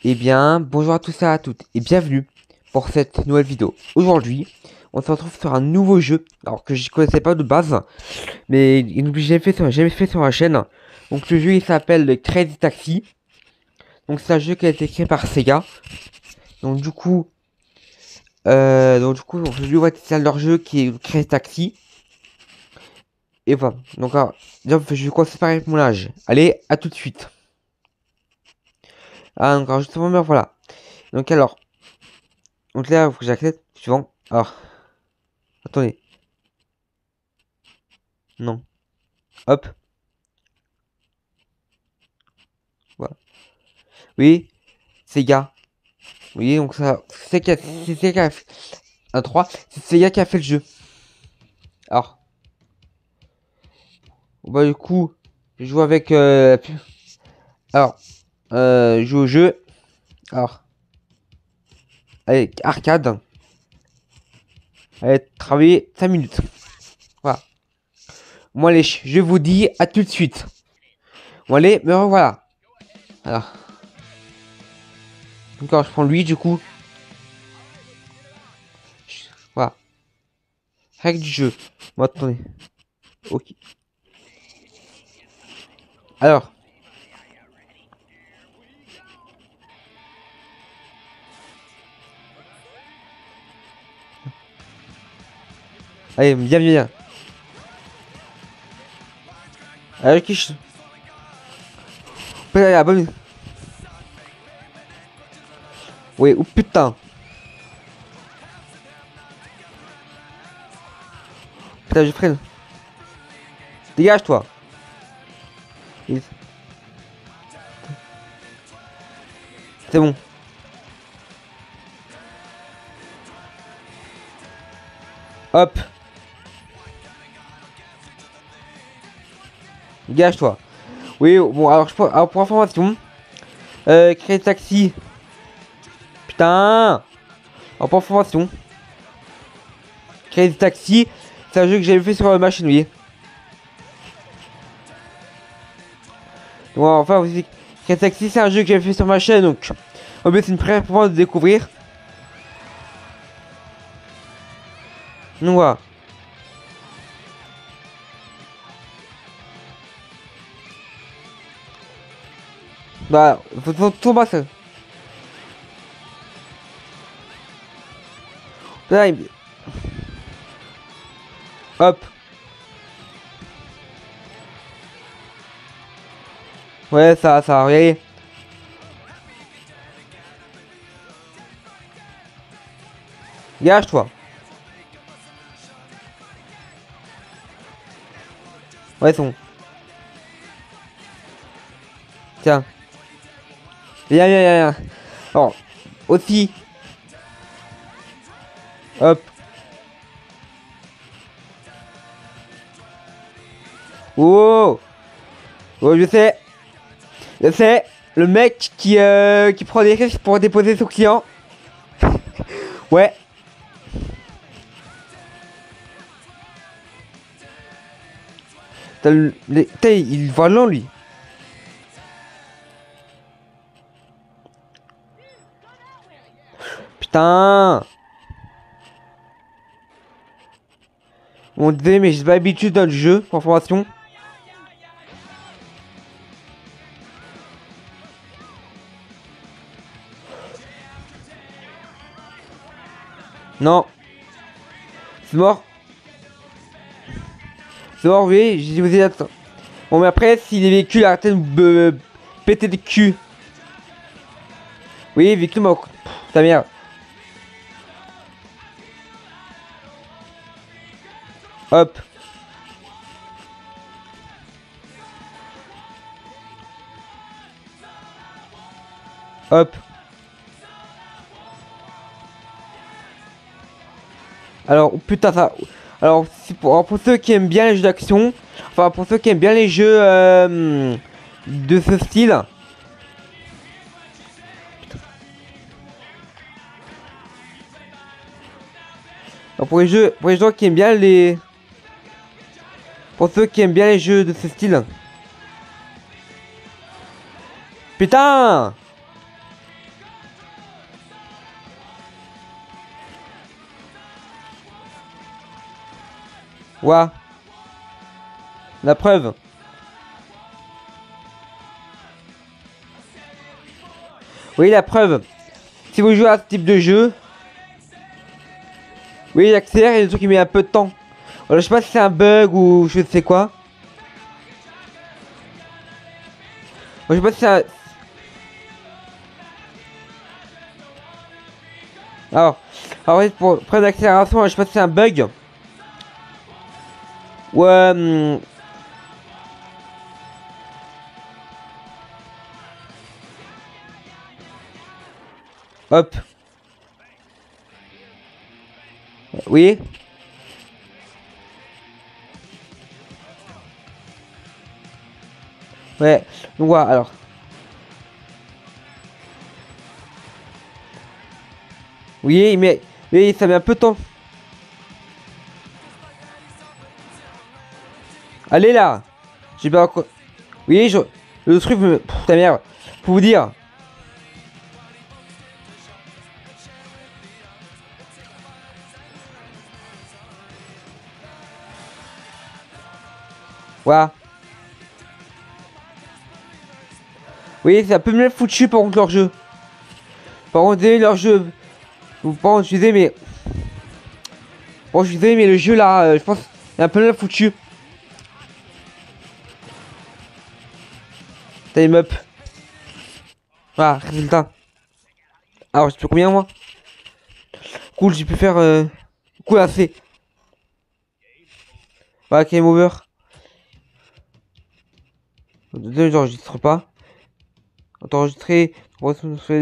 Eh bien, bonjour à tous et à toutes et bienvenue pour cette nouvelle vidéo. Aujourd'hui, on se retrouve sur un nouveau jeu, alors que je connaissais pas de base, mais jamais fait sur la chaîne. Donc le jeu il s'appelle Crazy Taxi. Donc c'est un jeu qui a été créé par Sega. Donc du coup, aujourd'hui on va tester leur jeu qui est Crazy Taxi. Et voilà. Donc alors, déjà, je vais commencer par avec mon âge. Allez, à tout de suite. Ah donc alors justement, voilà. Donc alors, donc là, il faut que j'accepte. Suivant. Alors, attendez. Non. Hop. Voilà. Oui, Sega. Oui, donc ça, c'est Sega qui a fait, 1, 3, c'est Sega qui a fait le jeu. Alors, bah du coup, je joue avec, alors, je joue au jeu. Alors, allez, arcade. Allez, travailler 5 minutes. Voilà. Bon allez, je vous dis à tout de suite. Bon allez, me revoilà. Alors, donc alors, je prends lui du coup. Voilà. Règle du jeu. Bon, attendez. Ok. Alors. Allez, viens, viens, viens. Allez, qui allez, la bonne. Oui, oh putain. Putain, je freine. Dégage, toi. C'est bon. Hop. Dégage-toi. Oui, bon, alors pour information, créer taxi. Putain. Alors pour information, créer taxi, c'est un jeu que j'avais fait sur la machine, oui. Bon, enfin, aussi, créer taxi, c'est un jeu que j'avais fait sur ma chaîne, donc en fait, c'est une première pour moi de découvrir. Donc voilà. Bah, faut tomber ça. Là, hop. Ouais, ça va y aller. Gage-toi. Ouais, c'est bon. Tiens. Viens, viens, viens, viens. Alors, aussi. Hop. Oh. Oh, je sais. Je sais. Le mec qui prend des risques pour déposer son client. Ouais. T'as, il voit lent, lui. Putain. Bon, désolé, mais j'ai pas l'habitude dans le jeu, pour information. Non. C'est mort. C'est mort, oui, j'ai vous ai attends. Bon, mais après, si les véhicules arrêtent de me péter le cul. Oui, véhicule mort. Ta mère. Hop. Hop. Alors, oh, putain, ça. Alors, pour ceux qui aiment bien les jeux d'action, enfin, pour ceux qui aiment bien les jeux de ce style. Alors, pour les gens qui aiment bien les. Pour ceux qui aiment bien les jeux de ce style. Putain! Ouah. La preuve. Oui, la preuve. Si vous jouez à ce type de jeu, oui, j'accélère et le truc il met un peu de temps. Alors, je sais pas si c'est un bug ou je sais quoi. Moi, je sais pas si c'est un... Alors ouais, pour prendre l'accélération, je sais pas si c'est un bug. Ou hop. Oui. Ouais. Donc voilà, alors. Oui, mais ça met un peu de temps. Allez là. J'ai pas quoi. Oui, le truc me... Pff, ta mère. Pour vous dire. Voilà. Oui, c'est un peu mieux foutu par contre leur jeu. Par contre, désolé, leur jeu. Par contre, je suis désolé, mais. Bon, je suis désolé, mais le jeu là, je pense, est un peu mieux foutu. Time up. Voilà, résultat. Alors, j'ai plus combien moi? Cool, j'ai pu faire. Cool, assez. Voilà, game over. J'enregistre pas. Enregistrer. Hop.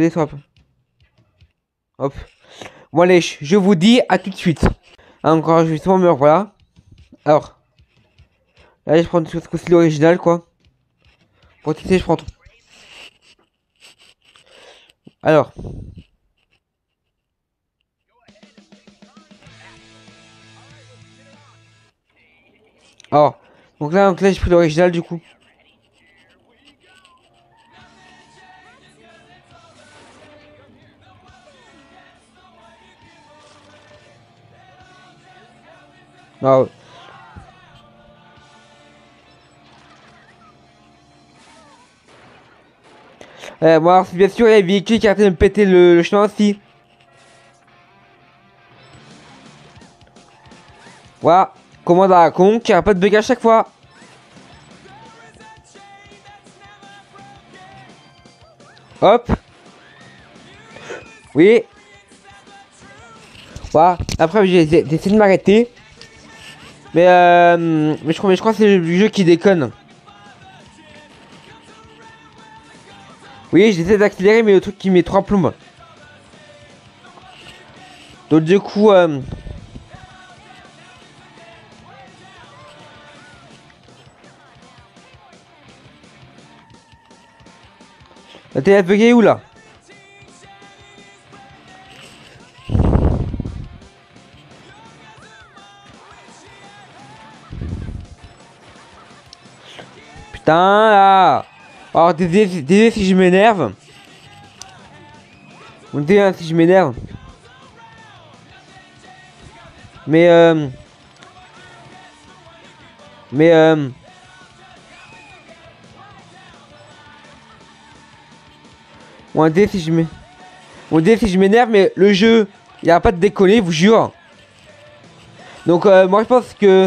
Bon, allez, je vous dis à tout de suite. Encore, justement, me voilà. Alors, là, je prends ce coup-ci l'original, quoi. Pour tester, je prends tout. Alors. Alors. Donc là j'ai pris l'original, du coup. Alors. Bon, alors, bien sûr, il y a des véhicules qui arrêtent de me péter le chemin aussi. Voilà. Commande à la con qui arrête pas de bugger à chaque fois. Hop. Oui. Voilà. Après, j'ai essayé de m'arrêter. Mais je crois que c'est le jeu qui déconne. Oui, j'essaie d'accélérer, mais le truc qui met 3 plombes. Donc du coup, t'es bugué où là? Putain là. Alors désolé si je m'énerve. Désolé si je m'énerve. Mais bon, désolé si je m'énerve. Bon, désolé si je m'énerve, mais le jeu, il n'y a pas de décoller, vous jure. Donc moi je pense que...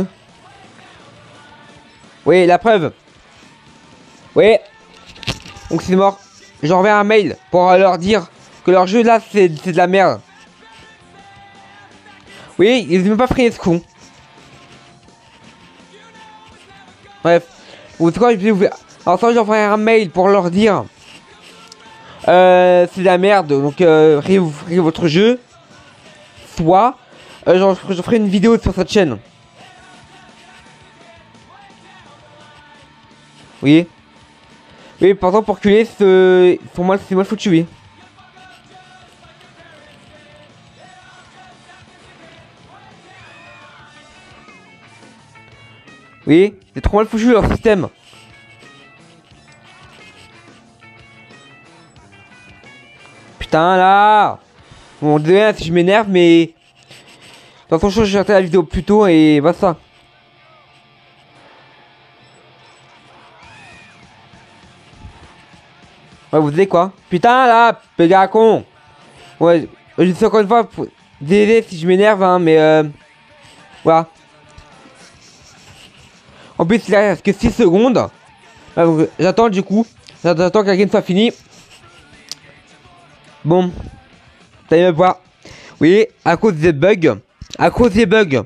Oui, la preuve. Oui. Donc c'est mort. J'enverrai un mail pour leur dire que leur jeu là c'est de la merde. Oui, ils n'ont même pas pris ce con. Bref. Ou c'est quoi, alors ça j'enverrai un mail pour leur dire c'est de la merde, donc réouvrez votre jeu. Soit j'en ferai une vidéo sur cette chaîne. Oui. Oui, par exemple pour culer, pour moi c'est mal foutu, oui. Oui, c'est trop mal foutu leur système. Putain là. Bon, désolé si je m'énerve, mais... De toute façon, j'ai regardé la vidéo plus tôt et voilà ça. Ouais, vous savez quoi? Putain, là, péga con. Ouais, je sais encore une fois, désolé si je m'énerve, hein, mais voilà. En plus, il reste que 6 secondes. J'attends du coup. J'attends que la game soit finie. Bon. Vous allez me voir. Oui, à cause des bugs. À cause des bugs.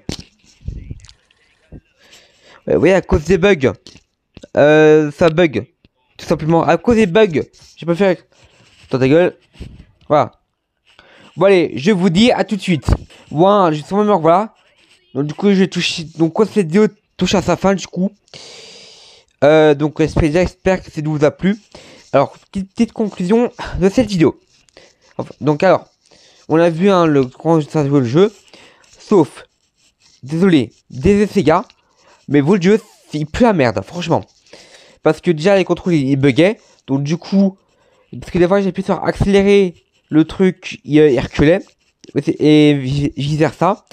Oui, à cause des bugs. Ça bug. Tout simplement. À cause des bugs. J'ai pas fait. Attends ta gueule. Voilà. Bon allez, je vous dis à tout de suite. Voilà, justement, voilà. Donc du coup, je touche. Donc quand cette vidéo touche à sa fin, du coup. Donc j'espère que ça vous a plu. Alors, petite conclusion de cette vidéo. Enfin, donc alors, on a vu hein, quand ça joue le jeu. Sauf, désolé, des Sega. Mais vous le jeu, c'est plus la merde, franchement. Parce que déjà les contrôles ils buggaient. Donc du coup, parce que des fois j'ai pu faire accélérer le truc, il reculait. Et vice versa.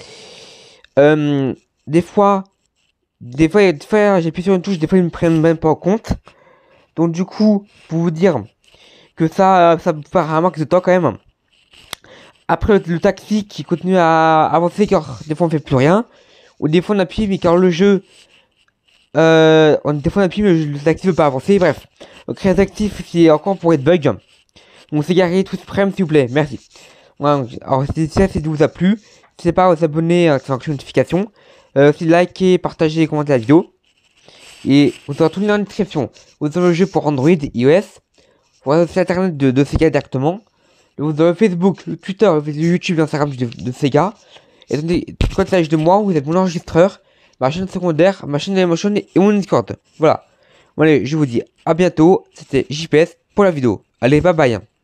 Des fois j'ai pu sur une touche, des fois ils me prennent même pas en compte. Donc du coup, pour vous dire que ça me fait un manque de temps quand même. Après le taxi qui continue à avancer car des fois on fait plus rien. Ou des fois on appuie mais car le jeu des fois on appuie mais le taxi veut pas avancer. Bref. Donc réactif c'est encore pour être bug. Donc c'est garé tout suprême s'il vous plaît. Merci. Voilà, alors si ça vous a plu, n'hésitez pas à vous abonner à la notification. Aussi liker, partager et commenter la vidéo. Et vous aurez tout dans la description. Vous aurez le jeu pour Android, iOS. Vous aurez le site internet de Sega directement. Vous aurez Facebook, le Twitter, le YouTube, l'Instagram de Sega. Et attendez, contact de moi, vous êtes mon enregistreur, ma chaîne secondaire, ma chaîne Dailymotion et mon Discord. Voilà. Bon allez, je vous dis à bientôt. C'était JPS pour la vidéo. Allez, bye bye.